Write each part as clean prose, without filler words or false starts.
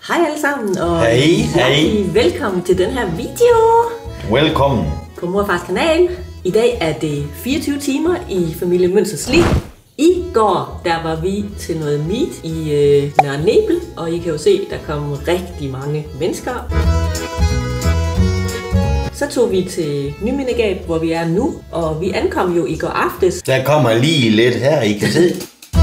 Hej alle sammen, og hej. Velkommen til den her video. Velkommen. På Mor og Fars kanal. I dag er det 24 timer i familie Mønsers liv. I går, der var vi til noget meet i Nørre Nebel, og I kan jo se, der kom rigtig mange mennesker. Så tog vi til Nymindegab, hvor vi er nu, og vi ankom jo i går aftes. Der kommer lige lidt her, I kan se.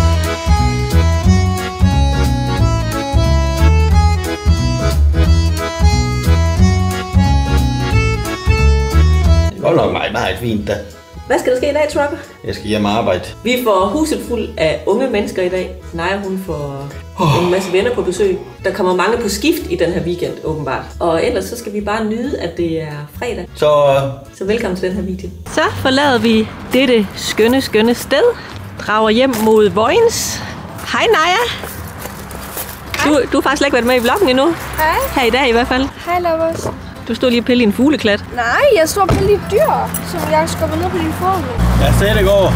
Det går nok meget fint da. Hvad skal der ske i dag, Trucker? Jeg skal hjem og arbejde. Vi får huset fuld af unge mennesker i dag. Naja, hun får en masse venner på besøg. Der kommer mange på skift i den her weekend, åbenbart. Og ellers så skal vi bare nyde, at det er fredag. Så velkommen til den her video. Så forlader vi dette skønne sted. Drager hjem mod Vojens. Hej Naja. Du har faktisk ikke været med i vloggen endnu. Hej. Her i dag i hvert fald. Hej, lovers. Du stod lige og pille i en fugleklat. Nej, jeg står og pille i et dyr, som jeg skubber ned på din fod. Jeg ser det går.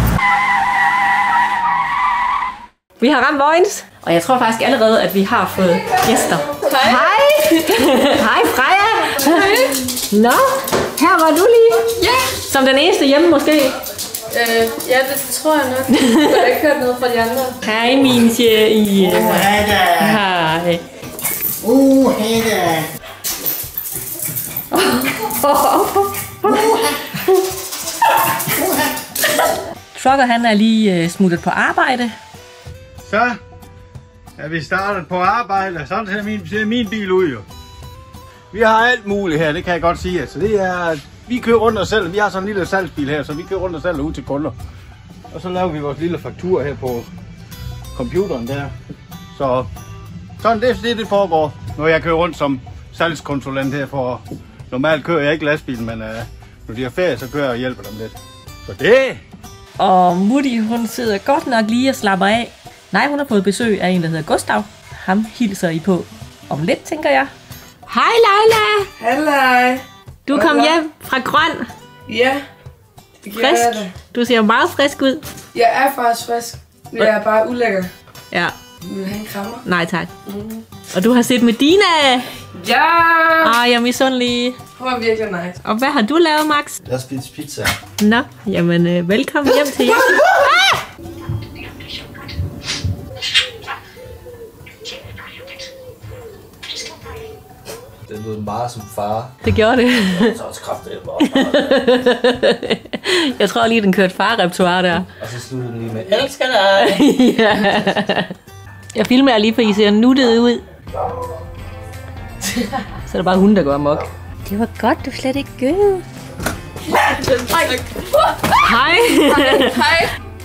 Vi har ramt Vojens, og jeg tror faktisk allerede, at vi har fået gæster. Hej. Hej Freja. Hej. Nå, her var du lige. Ja. Som den eneste hjemme måske. Ja, det tror jeg nok. Jeg har ikke hørt noget fra de andre. Hej min sjæl. Hej da. Hej. Hej da. Trucker han er lige smuttet på arbejde. Så er vi startet på arbejde. Sådan ser min bil ud jo. Vi har alt muligt her, det kan jeg godt sige. Altså, det er, vi kører rundt og sælger. Vi har sådan en lille salgsbil her, så vi kører rundt og sælger ud til kunder. Og så laver vi vores lille faktur her på computeren der. Så sådan det foregår, når jeg kører rundt som salgskonsulent her. For normalt kører jeg ikke lastbilen, men når de har ferie, så kører jeg og hjælper dem lidt. Så det. Og Mutti, hun sidder godt nok lige og slapper af. Nej, hun har fået besøg af en, der hedder Gustav. Ham hilser I på om lidt, tænker jeg. Hej Leila! Halløj! Du kom hjem fra Grøn. Ja, det gør jeg Frisk. da. Du ser meget frisk ud. Jeg er faktisk frisk. Jeg er bare ulækker. Ja, Vil du have en krammer? nej tak. Og du har set med Dina. Ja! Jeg er misundelig. Hun var virkelig nice. Og hvad har du lavet, Max? Jeg har spist pizza. Nå, jamen velkommen hjem til jer. Det lød meget som far. Det gjorde det. Så også kraftigt. Jeg tror lige, den kørte far-repertoire der. Og så sluttede den lige med, elsker dig. Ja. Jeg filmer jer lige, for I ser nuttet ud. Så er der bare hunden, der går amok. Det var godt, du slet ikke gød. Hej. Hej.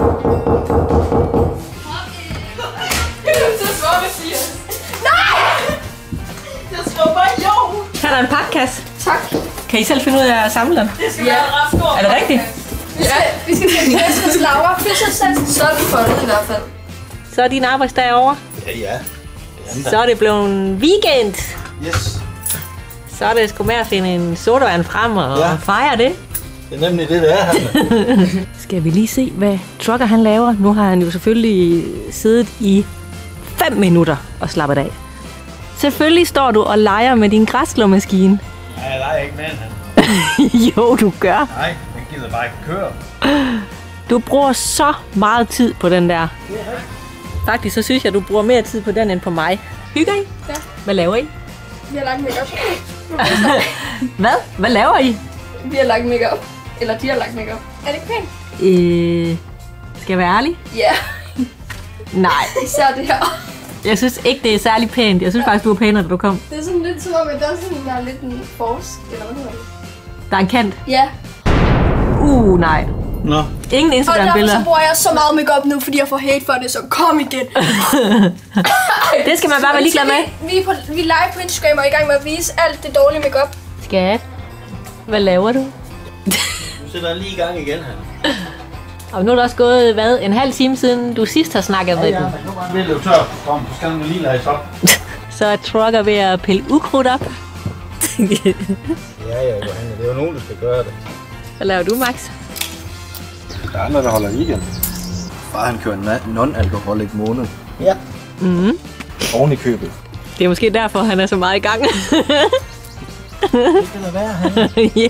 Så svår, hvad siger. Nej! Jeg tror bare jo. Her er der en pakkasse. Tak. Kan I selv finde ud af at samle den? Det skal være ret stor. Er det rigtigt? Ja, vi skal til Kirstens Laura. Så er vi fundet i hvert fald. Så er din arbejdsdag over. Ja. Så er det blevet en weekend. Yes. Så er det sgu med at finde en sodavand frem og fejre det. Det er nemlig det, der er her. Skal vi lige se, hvad Trucker han laver? Nu har han jo selvfølgelig siddet i 5 minutter og slappet af. Selvfølgelig står du og leger med din græsslåmaskine. Nej, jeg leger ikke med han. Jo, du gør. Nej, jeg gider bare ikke køre. Du bruger så meget tid på den der. Faktisk så synes jeg, du bruger mere tid på den end på mig. Hygger I? Ja. Hvad laver I? Vi har lagt makeup. Hvad? Hvad laver I? Vi har lagt makeup. Eller de har lagt makeup. Er det ikke pænt? Skal jeg være ærlig? Ja. Nej. Især det her. Jeg synes ikke, det er særlig pænt. Jeg synes faktisk, du var pænere, da du kom. Det er sådan lidt som om, at der er sådan der er lidt en force. Eller hvad hedder det? Der er en kant. Ja. Nej. Nå. Ingen Og derfor Instagram-billeder. så bruger jeg så meget makeup nu, fordi jeg får hate for det, så kom igen. Det skal man bare være ligeglad med. Vi er live på Instagram og er i gang med at vise alt det dårlige makeup. Skat, hvad laver du? Nu sætter jeg lige i gang igen her. Og nu er der også gået, hvad, en halv time siden du sidst har snakket med den. Nu var det lidt tør. Kom, så skal den lige lades op. Så er Trucker ved at pille ukrudt op. Ja, Johanne, det er jo nogen, der skal gøre det. Hvad laver du, Max? Der er andre, der holder weekend. Far han kører non-alkoholik måned. Mhm. Oven i købet. Det er måske derfor, han er så meget i gang. Det kan da være, han. Ja.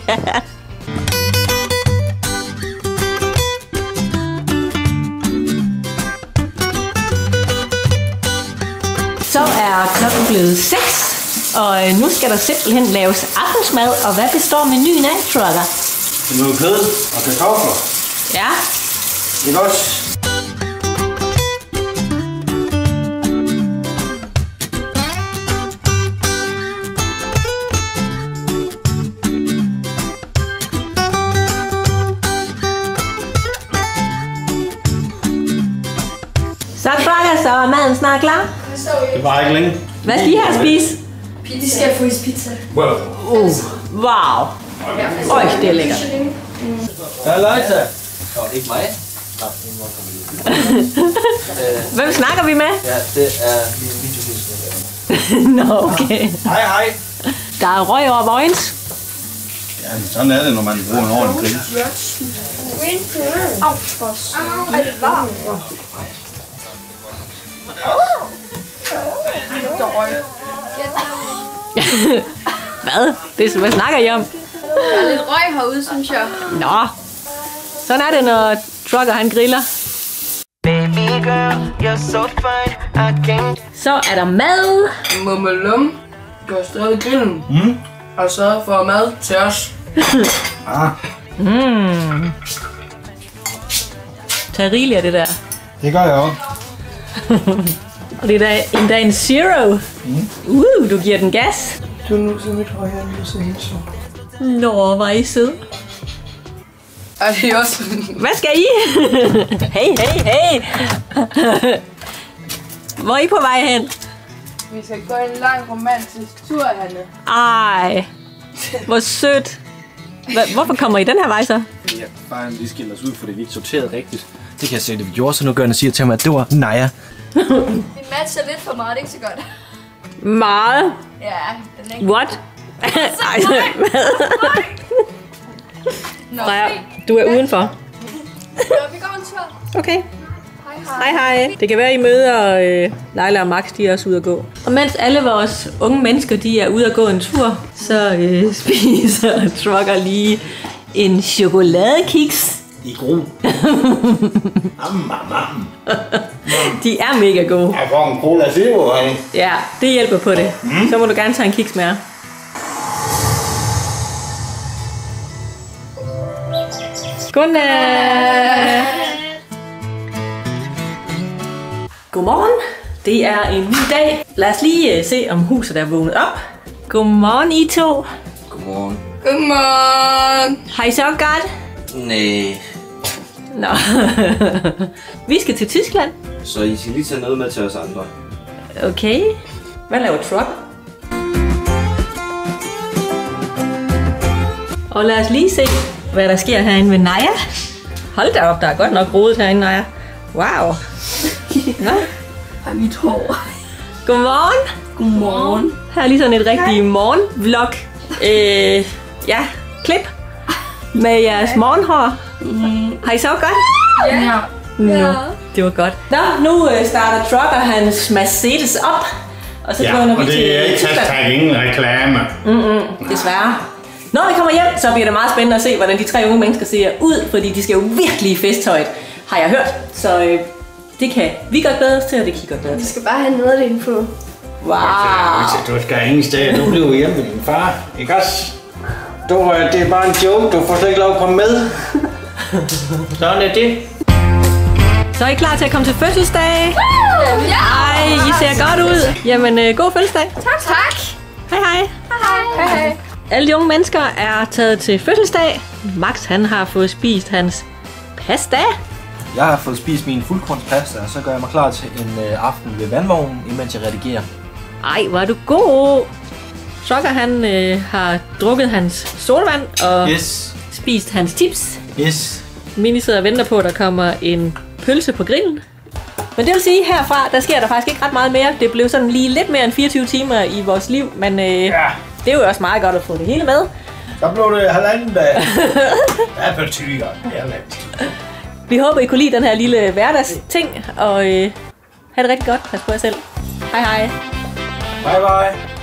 Så er klokken blevet 6, og nu skal der simpelthen laves aftensmad. Og hvad består menuen af, Trucker? Det er noget kød og kartofler. Ja. Ikke også? Så Trucker, så er maden snart klar. Det var ikke længe. Hvad skal I have at spise? De skal få pizza. Wow. Wow. Øj, det er lækkert. Halløjsa. Nå, det er ikke mig. Hvem snakker vi med? Ja, det er min videohilsen. Nå, okay. Hej, hej. Der er røg over vojens. Ja, sådan er det, når man bruger en ordentlig grill. Er det varmt? Hvad? Hvad snakker I om? Der er lidt røg herude, synes jeg. Nå. Sådan er det, når Trucker han griller. Så er der mad. Mummelum. Du har stået i grillen. Og så får mad til os. Tag rigeligt af det der. Det gør jeg også. Og det er endda en zero. Du giver den gas. Du er nu så mit højre, nu så helt så. Nå, hvor er I sød. Er det også? Hvad skal I? Hey. Hvor er I på vej hen? Vi skal gå en lang romantisk tur, Hanne. Ej, hvor sødt. Hvorfor kommer I den her vej så? Ja, bare lige skille os ud, fordi vi ikke sorterede rigtigt. Det kan jeg se, det vi gjorde, så nu gør han og siger til mig, at det var Naja. Din match er lidt for meget, det er ikke så godt. Meget. Ja, den er ikke... What? Nå, Freja, du er udenfor. vi går en tur. Okay. Hej. Hej. Det kan være, I møder Leila og Max, de er også ude at gå. Og mens alle vores unge mennesker, de er ude at gå en tur, så spiser Trucker lige en chokoladekiks. I gro. De er mega gode. Jeg får en cola zero, han. Ja, det hjælper på det. Så må du gerne tage en kiks med. Godnat. Godmorgen. Det er en ny dag. Lad os lige se, om huset er vågnet op. Godmorgen, I to. Godmorgen. Godmorgen. Har I så godt? Næh. Nå. Vi skal til Tyskland. Så I skal lige tage noget med til os andre. Okay. Hvad laver Truck? Og lad os lige se, hvad der sker herinde ved Naja. Hold da op, der er godt nok rodet herinde, Naja. Wow. Nå. Har mit hår. Godmorgen. Godmorgen. Her er lige sådan et rigtigt morgenvlog. Ja, klip. Med jeres morgenhår. Har I så godt? Ja. Nå, det var godt. Nå, nu starter Trucker hans Mercedes op. Og så går og vi til det er ikke Tyskland. hashtag ingen reklame. Desværre. Når vi kommer hjem, så bliver det meget spændende at se, hvordan de tre unge mennesker ser ud. Fordi de skal jo virkelig i festtøjet, har jeg hørt. Så det kan vi godt glæde os til, og det kan I godt glæde os Vi til. skal bare have noget af det info. Wow. Du skal ingen sted. Du bliver hjemme med din far. Ikke også? Det er bare en joke. Du får slet ikke lov at komme med. Sådan er det. Så er I klar til at komme til fødselsdag? Ej, I ser godt ud. Jamen, god fødselsdag. Tak. Hej. Hej. Alle de unge mennesker er taget til fødselsdag. Max, han har fået spist hans pasta. Jeg har fået spist min fuldkornspasta, og så gør jeg mig klar til en aften ved vandvognen, imens jeg redigerer. Ej, hvor er du god. Trucker, han har drukket hans solvand og spist hans chips. Yes. Mini sidder og venter på, at der kommer en pølse på grillen. Men det vil sige, herfra, der sker der faktisk ikke ret meget mere. Det blev sådan lige lidt mere end 24 timer i vores liv, men det er jo også meget godt at få det hele med. Så blev det halvanden dag. Hvad betyder det? Vi håber, I kunne lide den her lille hverdagsting, og have det rigtig godt. Pas på jer selv. Hej hej. Bye bye.